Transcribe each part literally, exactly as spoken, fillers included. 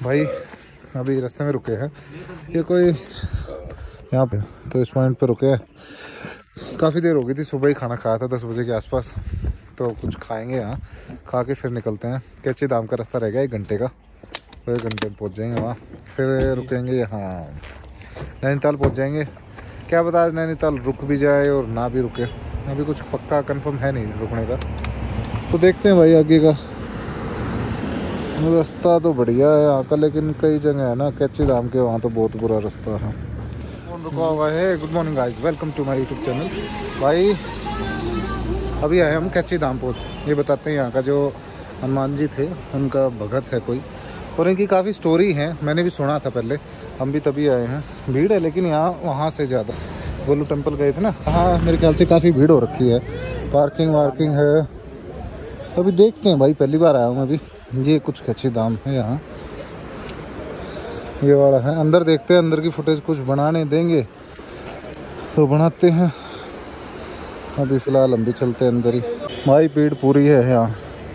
भाई अभी रास्ते में रुके हैं, ये कोई यहाँ पे, तो इस पॉइंट पे रुके हैं। काफ़ी देर हो गई थी, सुबह ही खाना खाया था दस बजे के आसपास, तो कुछ खाएंगे यहाँ, खा के फिर निकलते हैं। कैची धाम का रास्ता रह गया एक घंटे का, तो एक घंटे में पहुँच जाएंगे वहाँ, फिर रुकेंगे यहाँ नैनीताल पहुँच जाएंगे। क्या पता आज नैनीताल रुक भी जाए और ना भी रुके, अभी कुछ पक्का कंफर्म है नहीं रुकने का, तो देखते हैं भाई आगे का। रास्ता तो बढ़िया है यहाँ का, लेकिन कई जगह है ना कैची धाम के वहाँ तो बहुत बुरा रास्ता है। कौन रुका हुआ है? Good morning guys, welcome to my YouTube channel. भाई अभी आए हम कैची धाम पोस्ट, ये बताते हैं यहाँ का जो हनुमान जी थे उनका भगत है कोई, और इनकी काफ़ी स्टोरी है, मैंने भी सुना था पहले, हम भी तभी आए हैं। भीड़ है लेकिन यहाँ वहाँ से ज़्यादा, गोलू टेम्पल गए थे ना, हाँ मेरे ख्याल से काफ़ी भीड़ हो रखी है, पार्किंग वार्किंग है। अभी देखते हैं भाई, पहली बार आया हूँ मैं भी। ये कुछ कैची धाम है यहाँ, ये वाला है। अंदर देखते हैं, अंदर की फुटेज कुछ बनाने देंगे तो बनाते हैं, अभी फ़िलहाल हम भी चलते हैं अंदर ही। भाई भीड़ पूरी है यहाँ,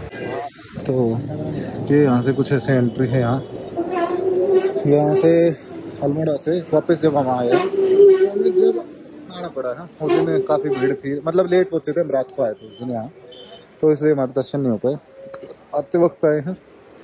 तो ये यहाँ से कुछ ऐसे एंट्री है यहाँ, यहाँ से अल्मोड़ा से वापस जब हम आए जब आना पड़ा है, उस दिन काफ़ी भीड़ थी, मतलब लेट पहुँचे थे, हम रात को आए थे उस दिन यहाँ, तो इसलिए हमारे दर्शन नहीं हो पाए। आते वक्त आए हैं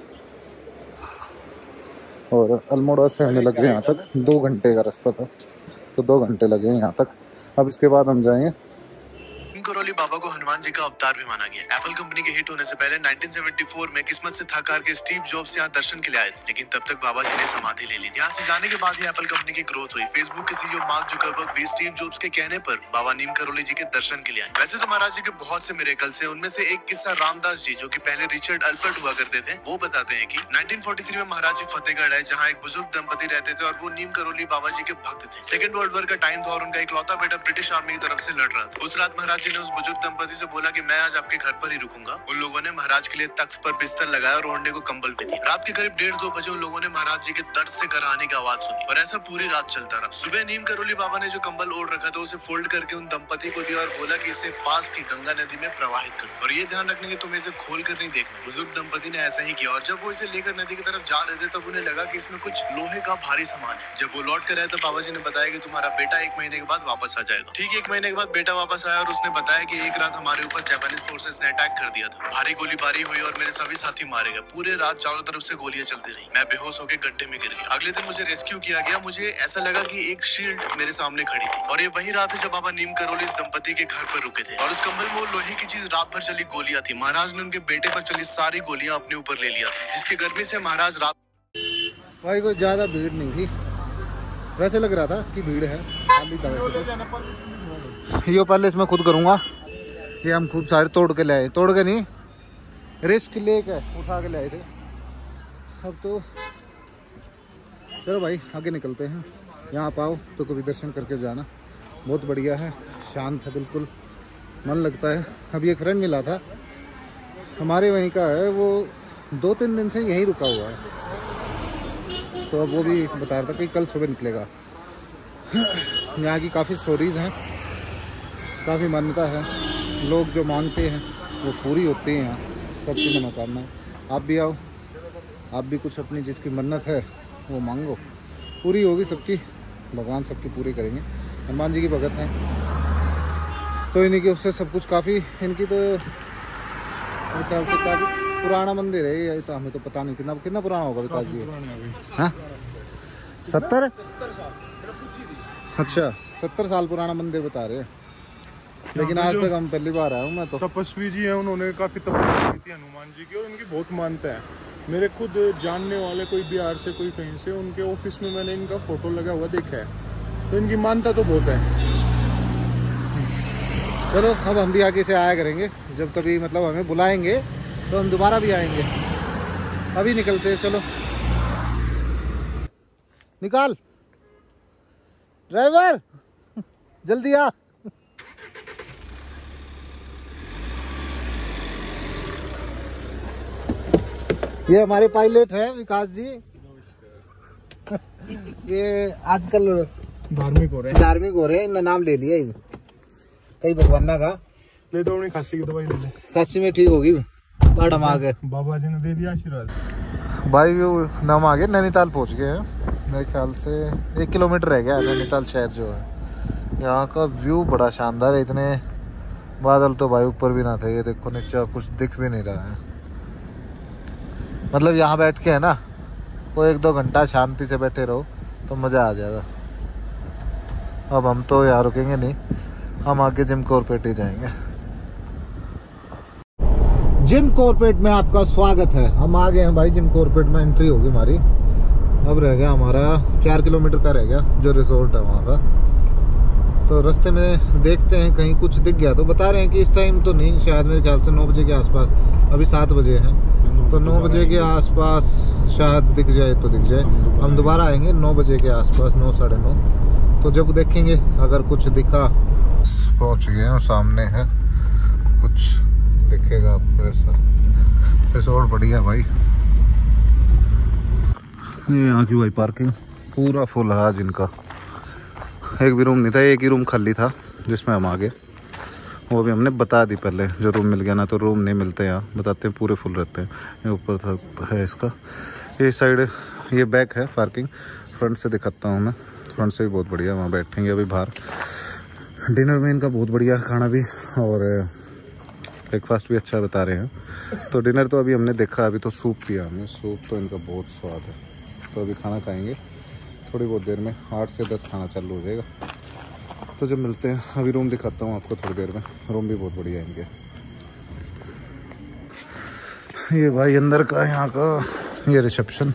और अल्मोड़ा से हमें लग गए यहाँ तक दो घंटे का रास्ता था, तो दो घंटे लगे यहाँ तक। अब इसके बाद हम जाएंगे। करौली बाबा को हनुमान जी का अवतार भी माना गया। एप्पल कंपनी के हिट होने से पहले नाइनटीन सेवेंटी फोर में किस्मत से थक हार के स्टीव जॉब्स यहाँ दर्शन के लिए आए थे, लेकिन तब तक बाबा जी ने समाधि ले ली। यहाँ से जाने के बाद ही एप्पल कंपनी की ग्रोथ हुई। फेसबुक के सीईओ मार्क जुकरबर्ग भी स्टीव जॉब्स के कहने पर बाबा नीम करौली जी के दर्शन के लिए आए। वैसे तो महाराज जी के बहुत से मिरेकल्स हैं, उनमें से एक किस्सा रामदास जी, जो कि पहले रिचर्ड अल्पर्ट हुआ करते थे, वो बताते हैं कि नाइनटीन फोर्टी थ्री में महाराज जी फतेहगढ़ आए, जहाँ एक बुजुर्ग दंपति रहते थे और वो नीम करौली बाबा जी के भक्त थे। सेकंड वर्ल्ड वॉर का टाइम था और उनका इकलौता बेटा ब्रिटिश आर्मी की तरफ से लड़ रहा था। उस रात महाराज जी ने उस बुजुर्ग दंपति से बोला कि मैं आज आपके घर पर ही रुकूंगा। उन लोगों ने महाराज के लिए तख्त पर बिस्तर लगाया और ओढ़ने को कंबल भी दिया। रात के करीब डेढ़ दो बजे उन लोगों ने महाराज जी के दर्द से कराहने की आवाज सुनी और ऐसा पूरी रात चलता रहा। सुबह नीम करौली बाबा ने जो कंबल ओढ़ रखा था उसे फोल्ड करके उन दंपति को दिया और बोला कि इसे पास की गंगा नदी में प्रवाहित कर दो, और ये ध्यान रखने की तुम्हें इसे खोल कर नहीं देखना। बुजुर्ग दंपति ने ऐसा ही किया और जब वो इसे लेकर नदी की तरफ जा रहे थे तब उन्हें लगा कि इसमें कुछ लोहे का भारी सामान है। जब वो लौट कर आए तो बाबा जी ने बताया कि तुम्हारा बेटा एक महीने के बाद वापस आ जाएगा। ठीक एक महीने के बाद बेटा वापस आया और उसने बताया कि एक रात हमारे ऊपर जापानीज फोर्सेस ने अटैक कर दिया था। भारी गोलीबारी हुई और मेरे सभी साथी मारे गए। पूरे रात चारों तरफ से गोलियां चलती रही। मैं बेहोश होकर गड्ढे में गिर गया। अगले दिन मुझे रेस्क्यू किया गया। मुझे ऐसा लगा कि एक शील्ड मेरे सामने खड़ी थी और ये वही रात है जब बाबा नीम करौली इस दंपति के घर पर रुके थे और उस कंबल में वो लोहे की चीज रात भर चली गोलियां थी। महाराज ने उनके बेटे पर चली सारी गोलियां अपने ऊपर ले लिया था, जिसकी गर्मी से महाराज रात। भाई कोई ज्यादा भीड़ नहीं थी, वैसे लग रहा था कि भीड़ है। ये पहले इसमें खुद करूंगा, ये हम खूब सारे तोड़ के ले आए, तोड़ के नहीं रिस्क लेके उठा के ले आए थे। अब तो चलो भाई आगे निकलते हैं। यहाँ आप आओ तो कभी दर्शन करके जाना, बहुत बढ़िया है, शांत है, बिल्कुल मन लगता है। अभी एक फ्रेंड मिला था हमारे वहीं का है, वो दो तीन दिन से यहीं रुका हुआ है, तो अब वो भी बता रहा था कि कल सुबह निकलेगा। यहाँ की काफ़ी स्टोरीज़ हैं, काफ़ी मान्यता है, लोग जो मांगते हैं वो पूरी होती हैं यहाँ, सबकी मनोकामना। आप भी आओ, आप भी कुछ अपनी जिसकी मन्नत है वो मांगो, पूरी होगी सबकी, भगवान सबकी पूरी करेंगे। हनुमान जी की भगत हैं तो इन्हीं की उससे सब कुछ काफ़ी, इनकी तो मेरे ख्याल से काफ़ी पुराना मंदिर है ये, तो हमें तो पता नहीं कितना कितना पुराना होगा विकास जी। हाँ सत्तर अच्छा सत्तर साल पुराना मंदिर बता रहे हैं, लेकिन आज तक हम पहली बार आया हूँ मैं तो। तपस्वी जी हैं, उन्होंने काफी तपस्या की थी हनुमान जी की और उनकी बहुत मानता है। मेरे खुद जानने वाले कोई बिहार से कोई कहीं से, उनके ऑफिस में मैंने इनका फोटो लगा हुआ देखा है, तो इनकी मानता तो बहुत है। चलो अब हम भी आगे से आया करेंगे, जब कभी मतलब हमें बुलाएंगे तो हम दोबारा भी आएंगे। अभी निकलते हैं, चलो निकाल ड्राइवर जल्दी आ। ये हमारे पायलट है विकास जी। ये आजकल धार्मिक हो रहे हैं, धार्मिक हो रहे हैं, इनका नाम ले लिया कई भगवाना का। ले तो अपनी खांसी की दवाई ले ले, खांसी में ठीक होगी। बाबा जी ने दे दिया आशीर्वाद। भाई व्यू हम आगे नैनीताल पहुंच गए हैं। मेरे ख्याल से एक किलोमीटर रह गया है नैनीताल शहर जो है। यहाँ का व्यू बड़ा शानदार है। इतने बादल तो भाई ऊपर भी ना थे। ये देखो नीचे कुछ दिख भी नहीं रहा है। मतलब यहाँ बैठ के है ना, वो एक दो घंटा शांति से बैठे रहो तो मज़ा आ जाएगा। अब हम तो यहाँ रुकेंगे नहीं, हम आगे जिम कॉर्पोरेट ही जाएंगे। जिम कॉर्पोरेट में आपका स्वागत है। हम आ गए हैं भाई, जिम कॉर्पोरेट में एंट्री होगी हमारी। अब रह गया हमारा चार किलोमीटर का रह गया जो रिसोर्ट है वहाँ का। तो रास्ते में देखते हैं कहीं कुछ दिख गया तो बता रहे हैं कि इस टाइम तो नहीं, शायद मेरे ख्याल से नौ बजे के आसपास। अभी सात बजे हैं तो नौ बजे के आसपास शायद दिख जाए तो दिख जाए। हम दोबारा आएंगे नौ बजे के आसपास, नौ साढ़े नौ। तो जब देखेंगे अगर कुछ दिखा। पहुँच गए हैं, सामने है कुछ दिखेगा आपको ऐसा। रिसोर्ट बढ़िया भाई। ये यहाँ की भाई पार्किंग पूरा फुल है आज इनका। एक भी रूम नहीं था, एक ही रूम खाली था जिसमें हम आ गए। वो भी हमने बता दी पहले, जो रूम मिल गया ना तो रूम नहीं मिलते यहाँ, बताते हैं पूरे फुल रहते हैं। ये ऊपर था है इसका, ये साइड ये बैक है पार्किंग। फ्रंट से दिखाता हूँ मैं, फ्रंट से भी बहुत बढ़िया। वहाँ बैठेंगे अभी बाहर। डिनर में इनका बहुत बढ़िया खाना भी और ब्रेकफास्ट भी अच्छा बता रहे हैं। तो डिनर तो अभी हमने देखा, अभी तो सूप पिया हमने। सूप तो इनका बहुत स्वाद है। तो अभी खाना खाएंगे थोड़ी बहुत देर में, आठ से दस खाना चालू हो जाएगा। तो जब मिलते हैं, अभी रूम दिखाता हूँ आपको थोड़ी देर में। रूम भी बहुत बढ़िया है इनके। ये भाई अंदर का यहाँ का ये रिसेप्शन,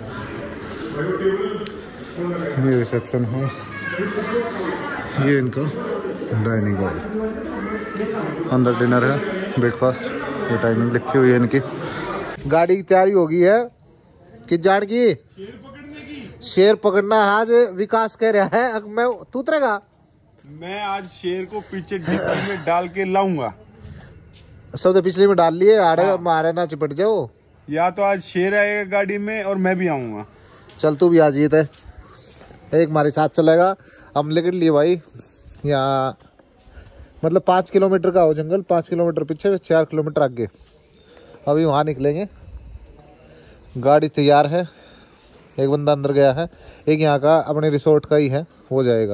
ये रिसेप्शन है। ये इनका डाइनिंग हॉल, अंदर डिनर है, ब्रेकफास्ट। ये टाइमिंग लिखी हुई है इनकी। गाड़ी की तैयारी हो गई है किस जाड़ की? शेर पकड़ना आज विकास कह रहा है। अब मैं तू उतरेगा? मैं आज शेर को पीछे डिक्की में डाल के लाऊंगा। सब तो पिछले में डाल लिए, आड़े हाँ। मारे ना चिपट जाओ। या तो आज शेर आएगा गाड़ी में और मैं भी आऊंगा। चल तू भी आ जीत है, एक हमारे साथ चलेगा। हम लेकर लिए भाई यहाँ, मतलब पाँच किलोमीटर का हो जंगल, पाँच किलोमीटर पीछे, चार किलोमीटर आगे। अभी वहाँ निकलेंगे। गाड़ी तैयार है, एक बंदा अंदर गया है, एक यहाँ का अपने रिसोर्ट का ही है, हो जाएगा।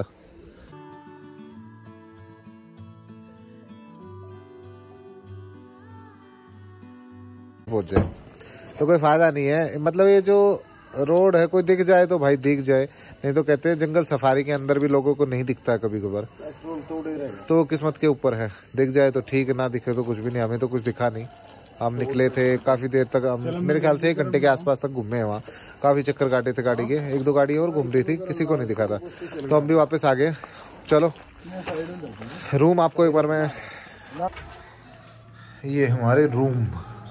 पहुँच जाए तो कोई फायदा नहीं है। मतलब ये जो रोड है, कोई दिख जाए तो भाई दिख जाए, नहीं तो कहते हैं जंगल सफारी के अंदर भी लोगों को नहीं दिखता कभी कभार। तो किस्मत के ऊपर है, दिख जाए तो ठीक है, ना दिखे तो कुछ भी नहीं। हमें तो कुछ दिखा नहीं। हम निकले थे काफी देर तक, हम मेरे ख्याल से एक घंटे के आसपास तक घूमे हैं वहाँ। काफी चक्कर काटे थे गाड़ी के, एक दो गाड़ी और घूम रही थी, किसी को नहीं दिखा था। तो हम भी वापस आ गए। चलो रूम आपको एक बार मैं, ये हमारे रूम,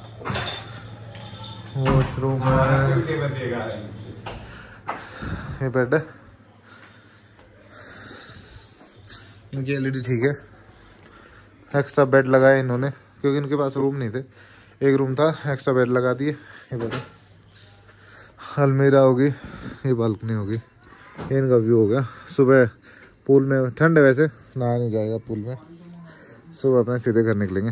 वॉशरूम है, ये बेड है इनकी। एलईडी ठीक है। एक्स्ट्रा बेड लगाए इन्होंने क्योंकि इनके पास रूम नहीं थे। एक रूम था, एक्स्ट्रा बेड लगा दिए। ये बेड, अलमीरा होगी, ये बालकनी होगी। ये इनका व्यू हो गया। सुबह पूल में, ठंड है वैसे, नहाया नहीं जाएगा पूल में। सुबह अपने सीधे घर निकलेंगे।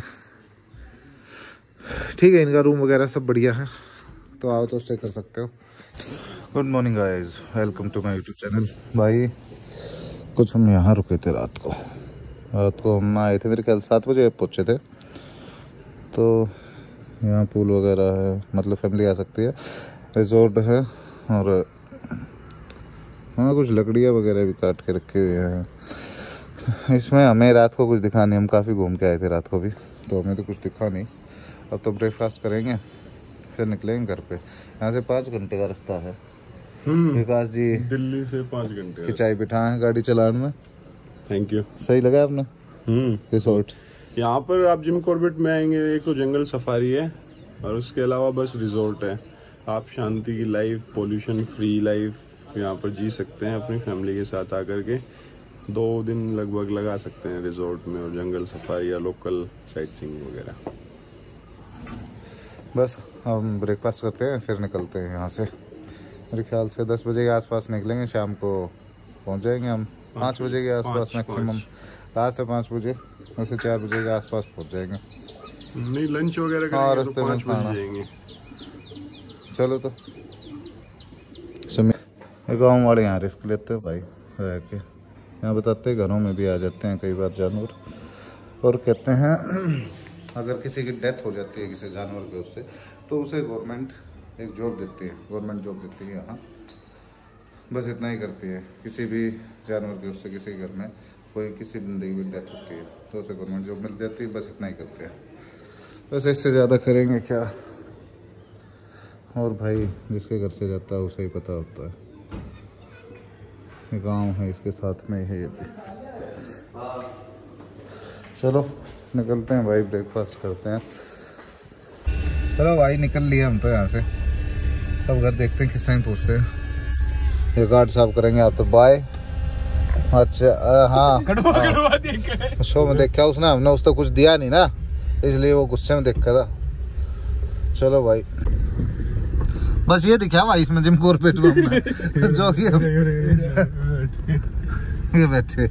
ठीक है, इनका रूम वगैरह सब बढ़िया है, तो आओ तो स्टे कर सकते हो। Good morning guys, welcome to my YouTube channel. भाई कुछ हम यहाँ रुके थे रात को। रात को हम आए थे, मेरे ख्याल सात बजे पहुँचे थे। तो यहाँ पूल वगैरह है, मतलब फैमिली आ सकती है। रिजॉर्ट है और हाँ कुछ लकड़ियाँ वगैरह भी काट के रखे हुए हैं इसमें। हमें रात को कुछ दिखा नहीं, हम काफ़ी घूम के आए थे रात को भी, तो हमें तो कुछ दिखा नहीं। अब तो ब्रेकफास्ट करेंगे फिर निकलेंगे घर पे। यहाँ से पाँच घंटे का रास्ता है। विकास जी दिल्ली से पाँच घंटे की चाय बिठा है गाड़ी चलाने में। Thank you. सही लगा आपने रिसोर्ट? यहाँ पर आप जिम कॉर्बेट में आएंगे, एक तो जंगल सफारी है और उसके अलावा बस रिजॉर्ट है। आप शांति की लाइफ, पोल्यूशन फ्री लाइफ यहाँ पर जी सकते हैं अपनी फैमिली के साथ आकर के। दो दिन लगभग लगा सकते हैं रिजॉर्ट में और जंगल सफारी या लोकल साइट सीइंग वगैरह। बस हम ब्रेकफास्ट करते हैं फिर निकलते हैं यहाँ से। मेरे ख्याल से दस बजे के आसपास निकलेंगे, शाम को पहुँच जाएंगे हम पाँच बजे के आसपास मैक्सिमम। लास्ट है पाँच बजे, वैसे चार बजे के आसपास पहुँच जाएंगे। नहीं लंच वगैरह हाँ, करेंगे रास्ते तो में पाँच बज जाएंगे। चलो तो गाँव वाले यहाँ रिस्क लेते हैं भाई रह के, यहाँ बताते हैं घरों में भी आ जाते हैं कई बार जानवर, और कहते हैं अगर किसी की डेथ हो जाती है किसी जानवर के उससे, तो उसे गवर्नमेंट एक जॉब देती है, गवर्नमेंट जॉब देती है यहाँ, बस इतना ही करती है। किसी भी जानवर के उससे किसी घर में कोई किसी बंदे की डेथ होती है तो उसे गवर्नमेंट जॉब मिल जाती है, बस इतना ही करते हैं, बस इससे ज़्यादा करेंगे क्या। और भाई जिसके घर से जाता है उसे ही पता होता है, गांव है इसके साथ में है ये भी। चलो निकलते हैं भाई, ब्रेकफास्ट करते हैं। चलो भाई निकल लिए हम तो यहाँ से, अब घर देखते हैं किस टाइम पहुँचते हैं। ये गार्ड साफ करेंगे आप तो बाय। अच्छा आ, हाँ शो में देखा उसने, हमने उस तो कुछ दिया नहीं ना, इसलिए वो गुस्से में देखा था। चलो भाई बस ये दिखा भाई इसमें जिम कॉर्बेट में जो कि ये बैठे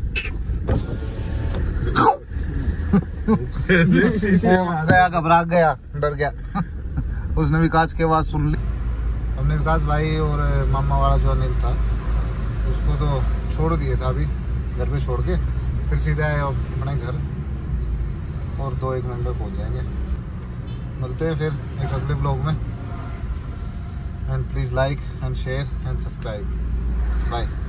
गया, घबरा गया, डर गया। उसने विकास की आवाज सुन ली। हमने विकास भाई और मामा वाला जो अनिल था उसको तो छोड़ दिया था, अभी घर पे छोड़ के फिर सीधे आए अपने घर, और दो एक मिनट में पहुंच जाएंगे। मिलते हैं फिर एक अगले ब्लॉग में, and please like and share and subscribe. Bye.